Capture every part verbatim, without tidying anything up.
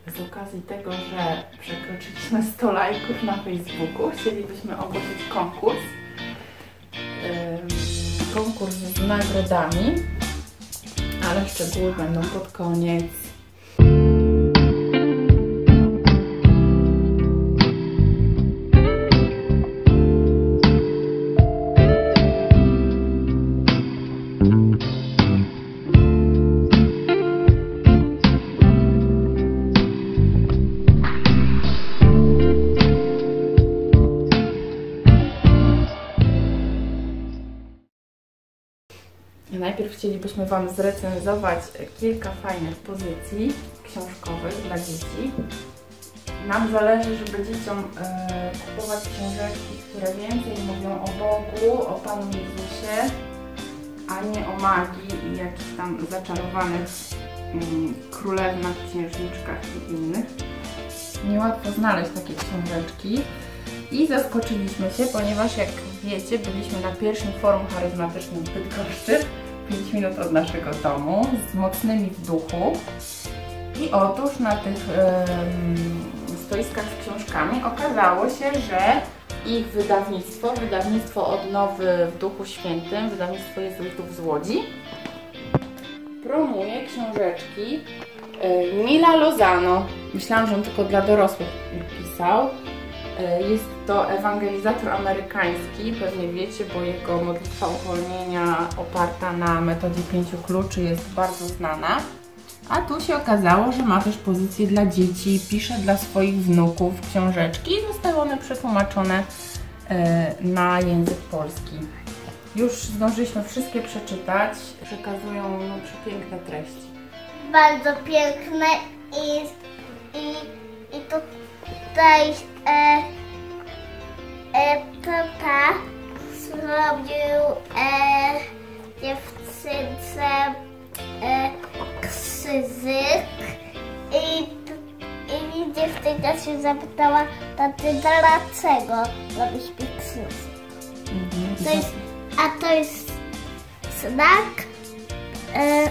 z okazji tego, że przekroczyliśmy sto lajków na Facebooku, chcielibyśmy ogłosić konkurs. Yy, konkurs z nagrodami, ale szczegóły będą pod koniec. Najpierw chcielibyśmy Wam zrecenzować kilka fajnych pozycji książkowych dla dzieci. Nam zależy, żeby dzieciom e, kupować książeczki, które więcej mówią o Bogu, o Panu Jezusie, a nie o magii i jakichś tam zaczarowanych mm, królewnach, księżniczkach i innych. Niełatwo znaleźć takie książeczki i zaskoczyliśmy się, ponieważ jak wiecie, byliśmy na pierwszym forum charyzmatycznym w Bydgoszczy, pięć minut od naszego domu, z mocnymi w duchu. I otóż na tych ym, stoiskach z książkami okazało się, że ich wydawnictwo, wydawnictwo Odnowy w Duchu Świętym, wydawnictwo jezuitów z Łodzi, promuje książeczki y, Nila Lozano. Myślałam, że on tylko dla dorosłych pisał. Jest to ewangelizator amerykański, pewnie wiecie, bo jego modlitwa uwolnienia oparta na metodzie pięciu kluczy jest bardzo znana. A tu się okazało, że ma też pozycję dla dzieci, pisze dla swoich wnuków książeczki i zostały one przetłumaczone na język polski. Już zdążyliśmy wszystkie przeczytać, przekazują no, przepiękne treści. Bardzo piękne i, i, i to tutaj e, e, tata zrobił e, dziewczynce e, krzyżyk i, i dziewczynka się zapytała taty, dlaczego robisz mi krzyżyk. Mhm. To jest, a to jest znak e,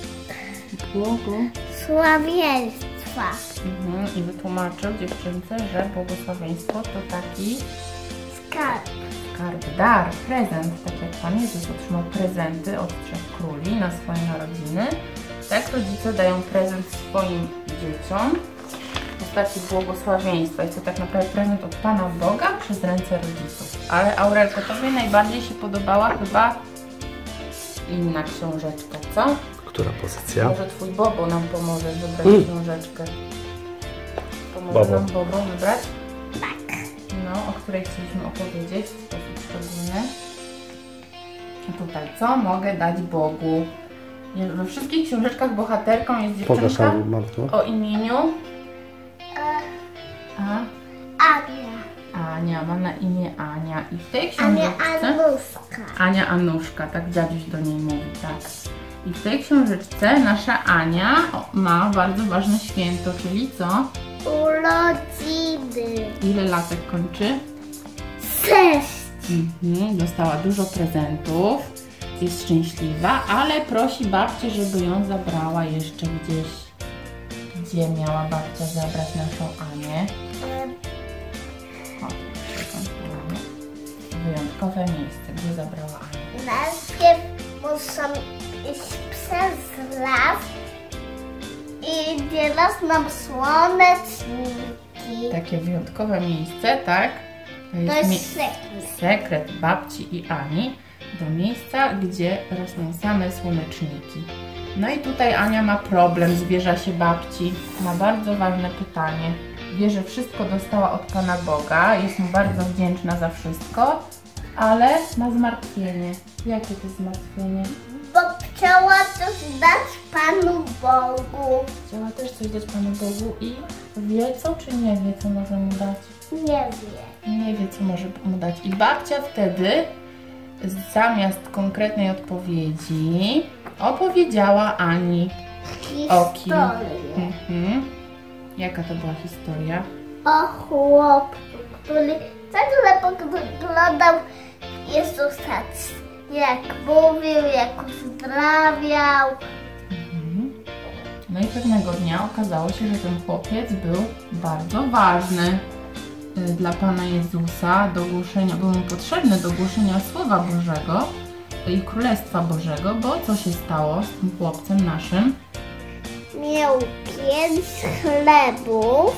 sławieństwa. Mhm. I wytłumaczył dziewczynce, że błogosławieństwo to taki skarb. skarb, dar, prezent. Tak jak Pan Jezus otrzymał prezenty od trzech króli na swoje narodziny, tak rodzice dają prezent swoim dzieciom w postaci błogosławieństwa. Jest to tak naprawdę prezent od Pana Boga przez ręce rodziców. Ale Aurelko, Tobie najbardziej się podobała chyba inna książeczka, co? Która pozycja? Może Twój Bobo nam pomoże wybrać mm. książeczkę. Pomoże Bobo. nam Bobo wybrać? Tak. No, o której chcieliśmy opowiedzieć w sposób szczególny. A tutaj, co mogę dać Bogu? We wszystkich książeczkach bohaterką jest dziewczynka o imieniu A? Ania. Ania, ma na imię Ania. I w tej książeczce... Ania Anuszka. Ania Anuszka, tak dziaduś do niej mówi, tak. I w tej książeczce nasza Ania ma bardzo ważne święto, czyli co? Urodziny. Ile latek kończy? Sześć. Mhm, dostała dużo prezentów, jest szczęśliwa, ale prosi babcię, żeby ją zabrała jeszcze gdzieś. Gdzie miała babcia zabrać naszą Anię? O, wyjątkowe miejsce, gdzie zabrała Anię? Najpierw muszą iść przez las i teraz nam słoneczniki. Takie wyjątkowe miejsce, tak? To jest sekret. sekret babci i Ani do miejsca, gdzie rosną same słoneczniki. No i tutaj Ania ma problem, zwierza się babci. Ma bardzo ważne pytanie. Wie, że wszystko dostała od Pana Boga, jest mu bardzo wdzięczna za wszystko, ale ma zmartwienie. Jakie to zmartwienie? Bo chciała coś dać Panu Bogu. Chciała też coś dać Panu Bogu i wie co, czy nie wie, co może mu dać? Nie wie. Nie wie, co może mu dać. I babcia wtedy, zamiast konkretnej odpowiedzi, opowiedziała Ani o kim. Mhm. Jaka to była historia? O chłopcu, który tak lepo wyglądał Jezusa. Jak mówił, jak uzdrawiał. Mhm. No i pewnego dnia okazało się, że ten chłopiec był bardzo ważny dla Pana Jezusa, do głoszenia, był mu potrzebny do głoszenia Słowa Bożego i Królestwa Bożego, bo co się stało z tym chłopcem naszym? Miał pięć chlebów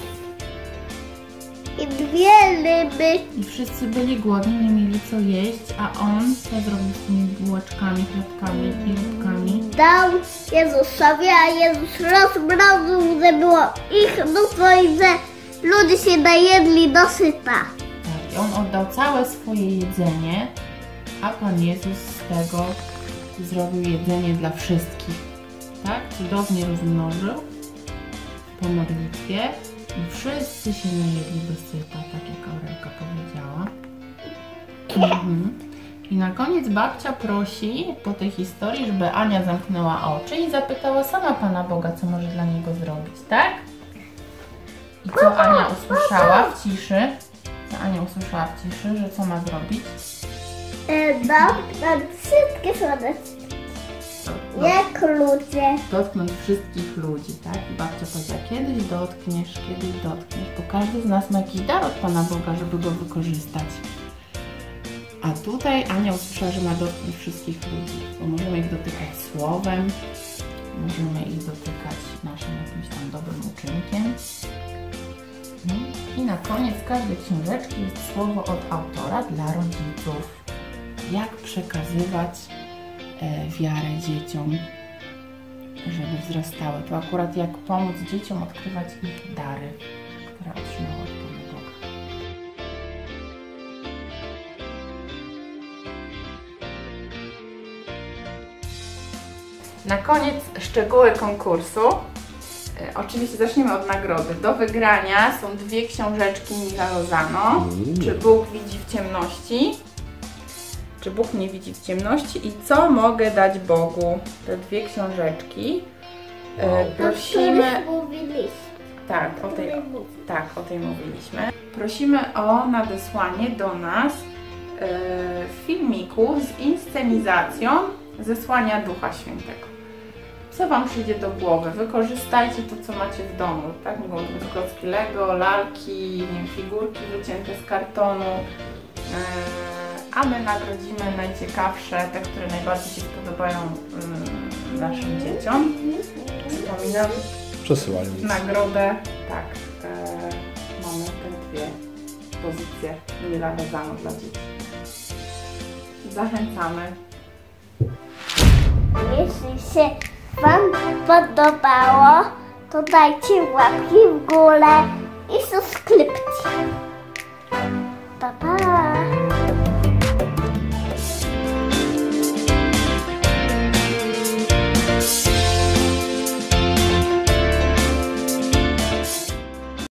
i dwie ryby. I wszyscy byli głodni, nie mieli co jeść, a on co zrobił z tymi bułeczkami, chlebkami i rybkami? Dał Jezusowi, a Jezus rozmroził, że było ich mnóstwo i że ludzie się najedli do syta. Tak, i on oddał całe swoje jedzenie, a Pan Jezus z tego zrobił jedzenie dla wszystkich. Tak? Cudownie rozmnożył po modlitwie i wszyscy się najedli do syta, tak jak Aurelka powiedziała. Mhm. I na koniec babcia prosi po tej historii, żeby Ania zamknęła oczy i zapytała sama Pana Boga, co może dla niego zrobić, tak? I co Ania usłyszała w ciszy? Co Ania usłyszała w ciszy, że co ma zrobić? Dotknąć wszystkie słodyczki. Jak ludzie. Dotknąć wszystkich ludzi, tak? I babcia powiedziała, kiedyś dotkniesz, kiedyś dotkniesz, bo każdy z nas ma jakiś dar od Pana Boga, żeby go wykorzystać. A tutaj Ania usłyszała, że ma dotknąć wszystkich ludzi, bo możemy ich dotykać słowem, możemy ich dotykać naszym jakimś tam dobrym uczynkiem. No. I na koniec każdej książeczki jest słowo od autora dla rodziców. Jak przekazywać e, wiarę dzieciom, żeby wzrastały. To akurat jak pomóc dzieciom odkrywać ich dary, które otrzymały od Pana Boga. Na koniec szczegóły konkursu. E, oczywiście zaczniemy od nagrody. Do wygrania są dwie książeczki Nila Lozano. Mm. Czy Bóg widzi w ciemności? Czy Bóg mnie widzi w ciemności? I co mogę dać Bogu? Te dwie książeczki. E, prosimy... Tak, o tej, tak, o tej mówiliśmy. Prosimy o nadesłanie do nas e, filmiku z inscenizacją zesłania Ducha Świętego. Co Wam przyjdzie do głowy? Wykorzystajcie to, co macie w domu, tak? Mogą to być klocki Lego, lalki, nie wiem, figurki wycięte z kartonu, yy, a my nagrodzimy najciekawsze, te, które najbardziej się spodobają yy, naszym dzieciom. Przypominam, przesyłają nagrodę, tak, yy, mamy te dwie pozycje Nila Lozano dla dzieci. Zachęcamy. Jeśli się Wam podobało, to dajcie łapki w górę i subskrypcję.